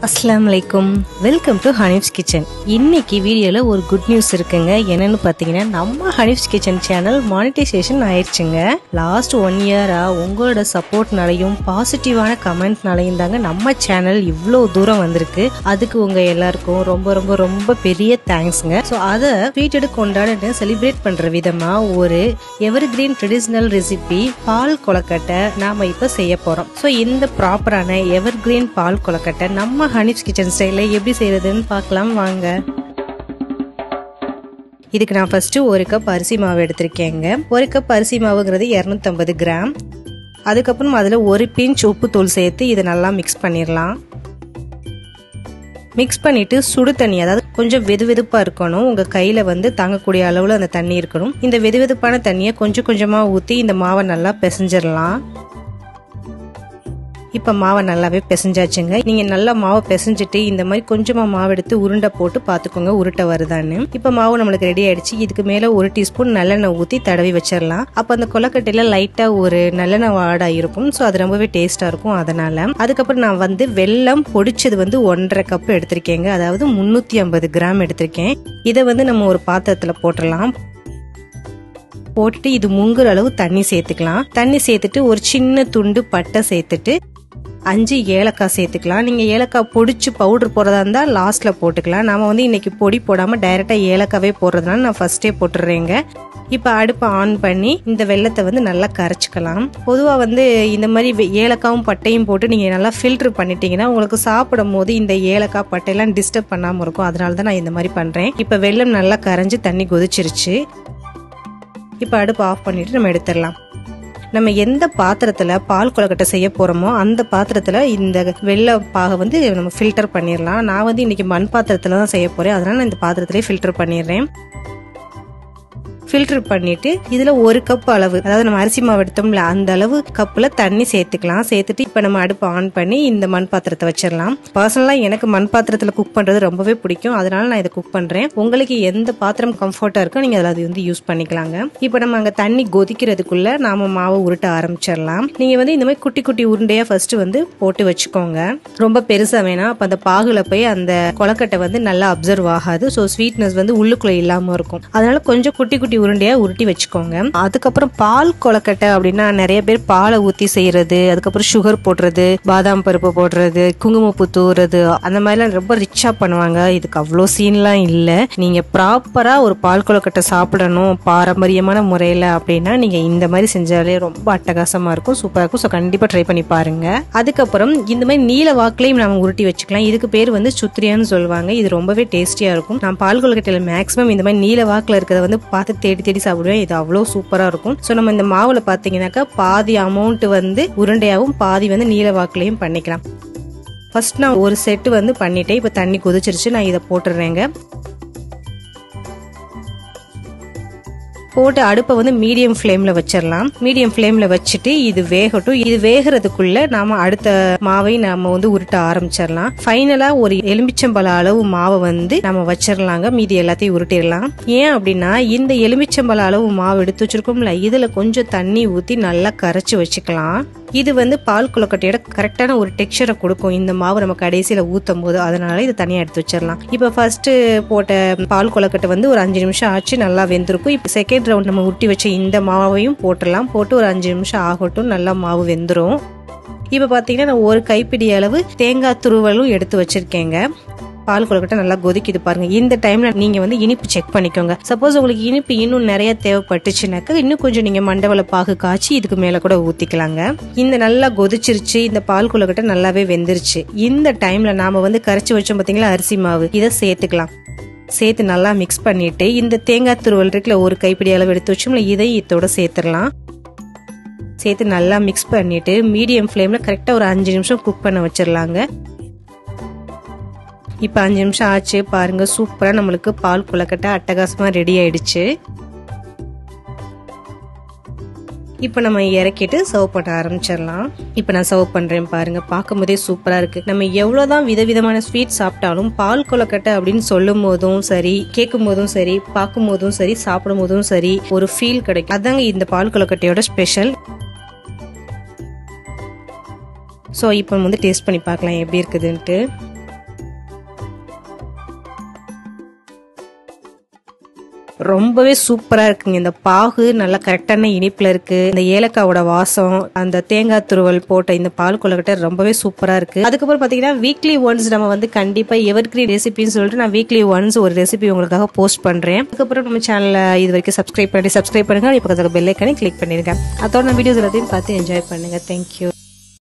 Assalamualaikum. Welcome to HANIF'S Kitchen. இன்னைக்கு வீடியோல ஒரு குட் நியூஸ் இருக்குங்க. என்னன்னு பாத்தீங்கன்னா நம்ம HANIF'S Kitchen சேனல் மானிட்டைசேஷன் ஆயிடுச்சுங்க. லாஸ்ட் 1 இயரா உங்களோட சப்போர்ட்னாலையும் பாசிட்டிவான கமெண்ட்னாலையும் தாங்க நம்ம சேனல் இவ்ளோ தூரம் வந்திருக்கு. அதுக்கு உங்க எல்லாருக்கும் ரொம்ப பெரிய தேங்க்ஸ்ங்க. ஸோ அதை ட்வீட்டடு கொண்டாடி செலிப்ரேட் பண்ற விதமா ஒரு எவர்கிரீன் ட்ரெடிஷனல் ரெசிபி பால் கொலக்கட்டை நாம இப்ப செய்ய போறோம். ஸோ இந்த ப்ராப்பரான எவர்கிரீன் பால் கொலக்கட்டை நம்ம HANIF'S கிச்சன் ஸ்டைல்ல எப்படி செய்யறதுன்னு பார்க்கலாம் வாங்க. இதுக்கு நான் ஃபர்ஸ்ட் 1 கப் அரிசி மாவு எடுத்திருக்கேங்க. 1 கப் அரிசி மாவுங்கிறது 250 கிராம். அதுக்கப்புறம் அதுல 1 பிஞ்ச் உப்பு தூள் சேர்த்து இதை நல்லா மிக்ஸ் பண்ணிடலாம். மிக்ஸ் பண்ணிட்டு சுடு தண்ணி, அதாவது கொஞ்சம் வெதுவெதுப்பா இருக்கணும், உங்க கையில தாங்கக்கூடிய அளவுல அந்த தண்ணி இருக்கணும். இந்த வெதுவெதுப்பான தண்ணியை கொஞ்சம் கொஞ்சமா ஊத்தி இந்த மாவை நல்லா பிசைஞ்சிடலாம். இப்ப மாவை நல்லாவே பிசைஞ்சாச்சுங்க. நீங்க நல்லா மாவை பிசைஞ்சிட்டு இந்த மாதிரி கொஞ்சமா மாவு எடுத்து உருண்டை போட்டு பாத்துக்கோங்க உருட்டை வருதான்னு. இப்ப மாவு நம்மளுக்கு ரெடி ஆயிடுச்சு. இதுக்கு மேல 1 டீஸ்பூன் நல்லெண்ணெய் ஊத்தி தடவி வச்சிடலாம். அப்ப அந்த கொலக்கட்டையில லைட்டா ஒரு நல்லெண்ணெய் வாடா இருக்கும். சோ அது ரொம்பவே டேஸ்டா இருக்கும். அதனால அதுக்கப்புறம் நான் வெல்லம் பொடிச்சது 1.5 கப் எடுத்திருக்கேங்க. அதாவது 350 கிராம் எடுத்திருக்கேன். இதை நம்ம ஒரு பாத்திரத்துல போட்டுடலாம். போட்டுட்டு இது முங்குற அளவு தண்ணி சேர்த்துக்கலாம். தண்ணி சேர்த்துட்டு ஒரு சின்ன துண்டு பட்டை சேர்த்துட்டு 5 ஏலக்காய் சேர்த்துக்கலாம். நீங்க ஏலக்காய் பொடிச்சு பவுடர் போடுறதா இருந்தா லாஸ்ட்ல போட்டுக்கலாம். நாம இன்னைக்கு பொடி போடாம டைரக்டா ஏலக்காவே போடுறதுனால நான் ஃபர்ஸ்டே போட்டுறேங்க. இப்ப அடுப்பை ஆன் பண்ணி இந்த வெல்லத்தை நல்லா கரைச்சிக்கலாம். பொதுவா இந்த மாதிரி ஏலக்காவும் பட்டையும் போட்டு நீங்க நல்லா ஃபில்டர் பண்ணிட்டீங்கன்னா உங்களுக்கு சாப்பிடும் போது இந்த ஏலக்காய் பட்டையெல்லாம் டிஸ்டர்ப் பண்ணாம இருக்கும். அதனாலதான் நான் இந்த மாதிரி பண்றேன். இப்ப வெல்லம் நல்லா கரைஞ்சு தண்ணி கொதிச்சிருச்சு. இப்ப அடுப்பு ஆஃப் பண்ணிட்டு நம்ம எடுத்துடலாம். நம்ம எந்த பாத்திரத்துல பால் கொலக்கட்டை செய்ய போறோமோ அந்த பாத்திரத்துல இந்த வெள்ளை பாகை நம்ம ஃபில்டர் பண்ணிடலாம். நான் இன்னைக்கு மண் பாத்திரத்துல தான் செய்ய போறேன். அதனால நான் இந்த பாத்திரத்திலே ஃபில்டர் பண்ணிடுறேன். ஃபில்டர் பண்ணிட்டு இதுல 1 கப் அளவு, அதாவது நம்ம அரிசி மாவு எடுத்தோம்ல அந்த அளவு கப்ல தண்ணி சேர்த்துக்கலாம். சேர்த்துட்டு இப்ப நம்ம அடுப்பு ஆன் பண்ணி இந்த மண் பாத்திரத்தை வச்சிடலாம். பர்சனலா எனக்கு மண் பாத்திரத்துல குக் பண்றது ரொம்பவே பிடிக்கும். அதனால நான் இதை குக் பண்றேன். உங்களுக்கு எந்த பாத்திரம் கம்ஃபர்ட்டா இருக்கோ நீங்க அதை யூஸ் பண்ணிக்கலாங்க. இப்ப நம்ம அங்க தண்ணி கொதிக்கிறதுக்குள்ள நாம மாவை உருட்ட ஆரம்பிச்சிடலாம். நீங்க இந்த மாதிரி குட்டி குட்டி உருண்டையா ஃபர்ஸ்ட் போட்டு வச்சுக்கோங்க. ரொம்ப பெருசா வேணாம். அப்ப அந்த பாகுல போய் அந்த கொலக்கட்டை நல்லா அப்சர்வ் ஆகாது. ஸோ ஸ்வீட்னஸ் உள்ளுக்குள்ள இல்லாம இருக்கும். அதனால கொஞ்சம் குட்டி குட்டி உருண்டையா உருட்டி வச்சுக்கோங்க. அதுக்கப்புறம் பால் கொலக்கட்டை அப்படின்னா நிறைய பேர் பாலை ஊத்தி செய்யறது, அதுக்கப்புறம் சுகர் போடுறது, பாதாம் பருப்பு போடுறது, குங்குமப்பூ தூறது, அந்த மாதிரிலாம் ரொம்ப ரிச்சா பண்ணுவாங்க. இதுக்கு அவ்வளோ சீன்லாம் இல்ல. நீங்க ப்ராப்பரா ஒரு பால் கொலக்கட்டை சாப்பிடணும் பாரம்பரியமான முறையில அப்படின்னா நீங்க இந்த மாதிரி செஞ்சாலே ரொம்ப அட்டகாசமா இருக்கும், சூப்பரா இருக்கும். ஸோ கண்டிப்பா ட்ரை பண்ணி பாருங்க. அதுக்கப்புறம் இந்த மாதிரி நீல வாக்குலையும் நம்ம உருட்டி வச்சுக்கலாம். இதுக்கு பேர் சுத்திரியான்னு சொல்லுவாங்க. இது ரொம்பவே டேஸ்டியா இருக்கும். நான் பால் கொலக்கட்டையில மேக்ஸிமம் இந்த மாதிரி நீல வாக்குல இருக்கிறத பார்த்து தேடி சாப்பிடுவேன். இது அவ்வளவு சூப்பரா இருக்கும். சோ நம்ம இந்த மாவுல பாத்தீங்கன்னாக்கா பாதி அமௌண்ட் உருண்டையாவும் பாதி நீல வாக்குலையும் பண்ணிக்கலாம். ஃபர்ஸ்ட் நான் ஒரு செட் பண்ணிட்டேன். இப்ப தண்ணி கொதிச்சிருச்சு. நான் இதை போட்டுறேங்க. போட்டு அடுப்பை மீடியம் ஃப்ளேம்ல வச்சிடலாம். மீடியம் ஃப்ளேம்ல வச்சுட்டு இது வேகட்டும். இது வேகிறதுக்குள்ள நாம அடுத்த மாவை நாம உருட்ட ஆரம்பிச்சிடலாம். ஃபைனலா ஒரு எலுமிச்சம்பழ அளவு மாவை நம்ம வச்சிடலாங்க. மீதி எல்லாத்தையும் உருட்டிடலாம். ஏன் அப்படின்னா இந்த எலுமிச்சம்பழ அளவு மாவு எடுத்து வச்சிருக்கோம்ல, இதுல கொஞ்சம் தண்ணி ஊத்தி நல்லா கரைச்சு வச்சுக்கலாம். இது பால் கொலக்கட்டையோட கரெக்டான ஒரு டெக்ஸ்சரை கொடுக்கும் இந்த மாவு நம்ம கடைசியில ஊத்தும் போது. அதனால இதை தனியா எடுத்து வச்சிடலாம். இப்ப ஃபர்ஸ்ட் போட்ட பால் கொலக்கட்டை ஒரு 5 நிமிஷம் ஆச்சு, நல்லா வெந்திருக்கும். இப்ப செகண்ட் ரவுண்ட் நம்ம உருட்டி வச்ச இந்த மாவையும் போட்டுடலாம். போட்டு ஒரு 5 நிமிஷம் ஆகட்டும், நல்லா மாவு வெந்துரும். இப்ப பாத்தீங்கன்னா நான் ஒரு கைப்பிடி அளவு தேங்காய் துருவலும் எடுத்து வச்சிருக்கேங்க. பால் கொலக்கட்டை நல்லா கொதிக்குது பாருங்க. இந்த டைம்ல நீங்க இனிப்பு செக் பண்ணிக்கோங்க. சப்போஸ் உங்களுக்கு இனிப்பு இன்னும் நிறைய தேவைப்பட்டுச்சுனாக்கா இன்னும் கொஞ்சம் நீங்க மண்டவள பாகு காய்ச்சி இதுக்கு மேல கூட ஊத்திக்கலாங்க. இந்த நல்லா கொதிச்சிருச்சு. இந்த பால் கொலக்கட்டை நல்லாவே வெந்துருச்சு. இந்த டைம்ல நாம கரைச்சி வச்சோம் பாத்தீங்களா அரிசி மாவு, இதை சேர்த்துக்கலாம். சேர்த்து நல்லா மிக்ஸ் பண்ணிட்டு இந்த தேங்காய் துருவல் இருக்குல்ல, ஒரு கைப்பிடி அளவு எடுத்து வச்சோம்ல, இதை இதோட சேர்த்துடலாம். சேர்த்து நல்லா மிக்ஸ் பண்ணிட்டு மீடியம் ஃப்ளேம்ல கரெக்டா ஒரு 5 நிமிஷம் குக் பண்ண வச்சிடலாங்க. இப்ப 5 நிமிஷம் ஆச்சு பாருங்க. சூப்பரா நம்மளுக்கு பால் கொலக்கட்டை அட்டகாசமா ரெடி ஆயிடுச்சு. இப்ப நம்ம இறக்கிட்டு சர்வ் பண்ண ஆரம்பிச்சிடலாம். இப்ப நான் சர்வ் பண்றேன் பாருங்க. பார்க்கும் போதே சூப்பரா இருக்கு. நம்ம எவ்வளவுதான் விதவிதமான ஸ்வீட் சாப்பிட்டாலும் பால் கொலக்கட்டை அப்படின்னு சொல்லும் போதும் சரி, கேட்கும் போதும் சரி, பார்க்கும் போதும் சரி, சாப்பிடும் போதும் சரி ஒரு ஃபீல் கிடைக்கும். அதாங்க இந்த பால் கொலக்கட்டையோட ஸ்பெஷல். சோ இப்போ டேஸ்ட் பண்ணி பார்க்கலாம் எப்படி இருக்குதுன்ட்டு. ரொம்பவே சூப்பரா இருக்குங்க. இந்த பாகு நல்லா கரெக்டான இனிப்புல இருக்கு. இந்த ஏலக்காவோட வாசம், அந்த தேங்காய் துருவல் போட்ட இந்த பால் கொழுக்கட்டை ரொம்பவே சூப்பரா இருக்கு. அதுக்கப்புறம் பாத்தீங்கன்னா வீக்லி ஒன்ஸ் நம்ம வந்து கண்டிப்பா எவர்கிரீன் ரெசிபின்னு சொல்லிட்டு நான் வீக்லி ஒன்ஸ் ஒரு ரெசிபி உங்களுக்காக போஸ்ட் பண்றேன். அதுக்கப்புறம் நம்ம சேனலை இது வரைக்கும் சப்ஸ்கிரைப் பண்ணுங்க. இப்போ பெல் ஐக்கானை கிளிக் பண்ணிருங்க. அதோட வீடியோஸ் எல்லாத்தையும் பார்த்து என்ஜாய் பண்ணுங்க. தேங்க்யூ.